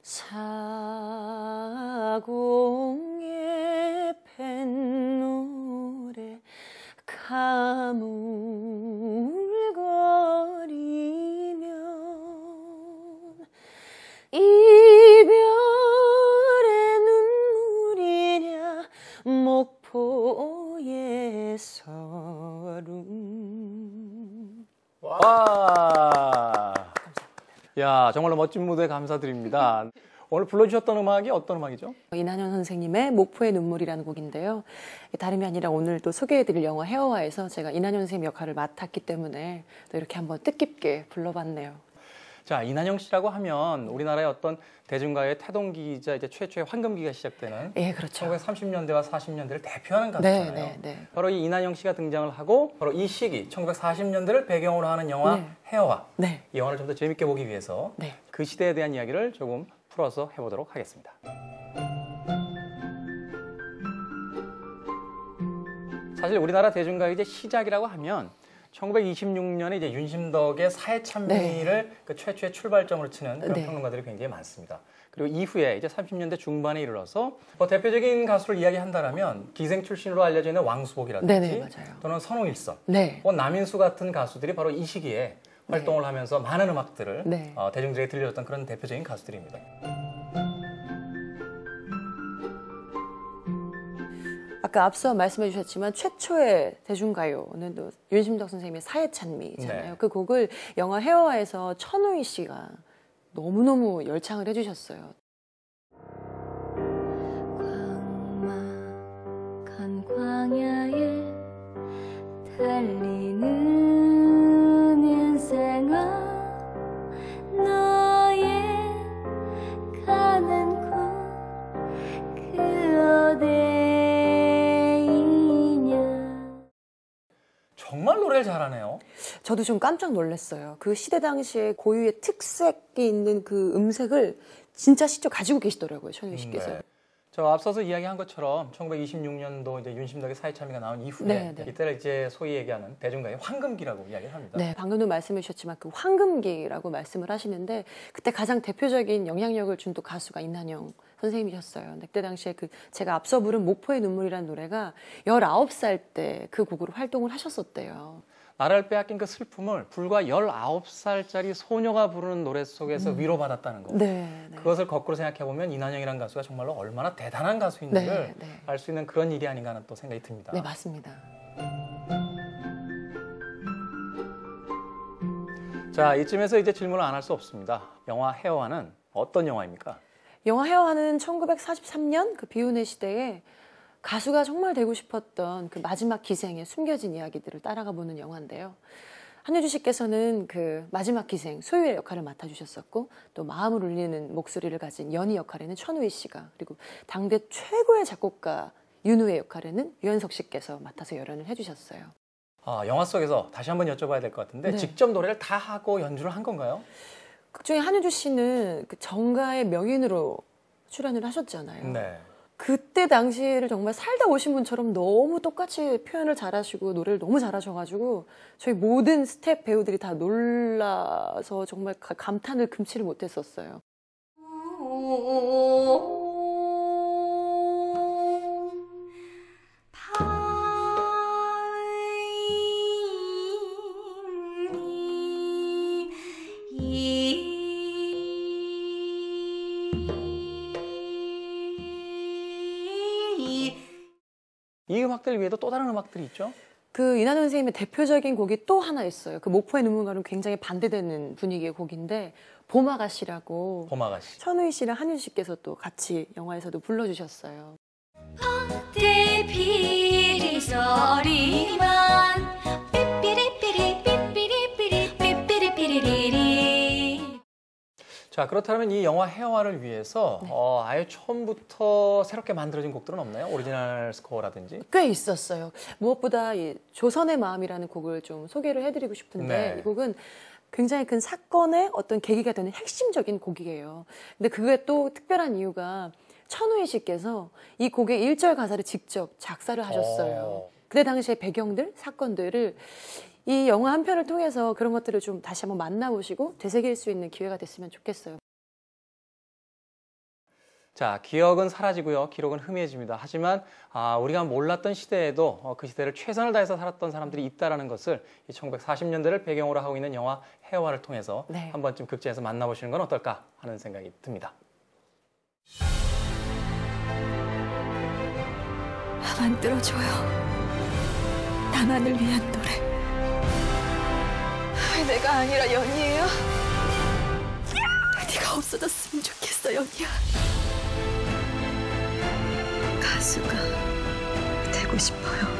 사공의 뱃노래 가물거리면 이별의 눈물이냐 목포의 서름. 와. 야, 정말로 멋진 무대 감사드립니다. 오늘 불러주셨던 음악이 어떤 음악이죠? 이난현 선생님의 목포의 눈물이라는 곡인데요. 다름이 아니라 오늘 또 소개해드릴 영화 헤어와에서 제가 이난현 선생님 역할을 맡았기 때문에 또 이렇게 한번 뜻깊게 불러봤네요. 자, 이난영 씨라고 하면 우리나라의 어떤 대중가요의 태동기이자 이제 최초의 황금기가 시작되는 예, 그렇죠. 1930년대와 40년대를 대표하는 가수잖아요. 네. 바로 이 이난영 씨가 등장을 하고 바로 이 시기 1940년대를 배경으로 하는 영화 헤어와 이 영화를 좀 더 재밌게 보기 위해서 그 시대에 대한 이야기를 조금 풀어서 해보도록 하겠습니다. 사실 우리나라 대중가요 이제 시작이라고 하면 1926년에 이제 윤심덕의 사회찬미를 그 최초의 출발점으로 치는 그런 평론가들이 굉장히 많습니다. 그리고 이후에 이제 30년대 중반에 이르러서 뭐 대표적인 가수를 이야기한다라면 기생 출신으로 알려져 있는 왕수복이라든지 또는 선홍일선, 뭐 남인수 같은 가수들이 바로 이 시기에 활동을 하면서 많은 음악들을 대중들에게 들려줬던 그런 대표적인 가수들입니다. 아까 앞서 말씀해 주셨지만 최초의 대중가요는 또 윤심덕 선생님의 사회찬미잖아요. 그 곡을 영화 헤어와에서 천우희 씨가 너무너무 열창을 해주셨어요. 광막한 광야에 달리는 인생아 너의 가는 곳 그 어디이냐. 정말 노래를 잘하네요. 저도 좀 깜짝 놀랐어요. 그 시대 당시에 고유의 특색이 있는 그 음색을 진짜 직접 가지고 계시더라고요, 천우희 씨께서. 저 앞서서 이야기한 것처럼 1926년도 이제 윤심덕의 사회참미가 나온 이후에 이때를 이제 소위 얘기하는 대중가요의 황금기라고 이야기를 합니다. 네, 방금도 말씀해 주셨지만 그 황금기라고 말씀을 하시는데 그때 가장 대표적인 영향력을 준 또 가수가 이난영 선생님이셨어요. 근데 그때 당시에 그 제가 앞서 부른 목포의 눈물이라는 노래가 19살 때 그 곡으로 활동을 하셨었대요. 나를 빼앗긴 그 슬픔을 불과 19살짜리 소녀가 부르는 노래 속에서 위로받았다는 거. 그것을 거꾸로 생각해보면 이난영이라는 가수가 정말로 얼마나 대단한 가수인지를 알 수 있는 그런 일이 아닌가 하는 또 생각이 듭니다. 네, 맞습니다. 자, 이쯤에서 이제 질문을 안 할 수 없습니다. 영화 헤어와는 어떤 영화입니까? 영화 헤어와는 1943년 그 비운의 시대에 가수가 정말 되고 싶었던 그 마지막 기생의 숨겨진 이야기들을 따라가 보는 영화인데요. 한효주 씨께서는 그 마지막 기생 소유의 역할을 맡아주셨었고 또 마음을 울리는 목소리를 가진 연희 역할에는 천우희 씨가 그리고 당대 최고의 작곡가 윤우의 역할에는 유연석 씨께서 맡아서 열연을 해주셨어요. 영화 속에서 다시 한번 여쭤봐야 될 것 같은데 직접 노래를 다 하고 연주를 한 건가요? 극중에 한효주 씨는 그 정가의 명인으로 출연을 하셨잖아요. 그때 당시를 정말 살다 오신 분처럼 너무 똑같이 표현을 잘하시고 노래를 너무 잘하셔가지고 저희 모든 스텝 배우들이 다 놀라서 정말 감탄을 금치를 못했었어요. 이 음악들 외에도 또 다른 음악들이 있죠? 그 이난현 선생님의 대표적인 곡이 또 하나 있어요. 그 목포의 눈물과는 굉장히 반대되는 분위기의 곡인데 봄아가씨라고 천우희 씨랑 한효주 씨께서 또 같이 영화에서도 불러주셨어요. 봄때 비리 소리만 삐삐리삐리 삐삐리삐리 삐삐리삐리리리. 자, 그렇다면 이 영화 헤어와를 위해서 아예 처음부터 새롭게 만들어진 곡들은 없나요? 오리지널 스코어라든지? 꽤 있었어요. 무엇보다 이 조선의 마음이라는 곡을 좀 소개를 해드리고 싶은데 이 곡은 굉장히 큰 사건의 어떤 계기가 되는 핵심적인 곡이에요. 근데 그게 또 특별한 이유가 천우희 씨께서 이 곡의 1절 가사를 직접 작사를 하셨어요. 그때 당시의 배경들, 사건들을 이 영화 한 편을 통해서 그런 것들을 좀 다시 한번 만나보시고 되새길 수 있는 기회가 됐으면 좋겠어요. 자, 기억은 사라지고요. 기록은 희미해집니다. 하지만 우리가 몰랐던 시대에도 그 시대를 최선을 다해서 살았던 사람들이 있다는 것을 이 1940년대를 배경으로 하고 있는 영화 해와를 통해서 네. 한 번쯤 극장에서 만나보시는 건 어떨까 하는 생각이 듭니다. 만들어줘요. 나만을 위한 노래. 왜 내가 아니라 연희예요? 네가 없어졌으면 좋겠어, 연희야. 가수가 되고 싶어요.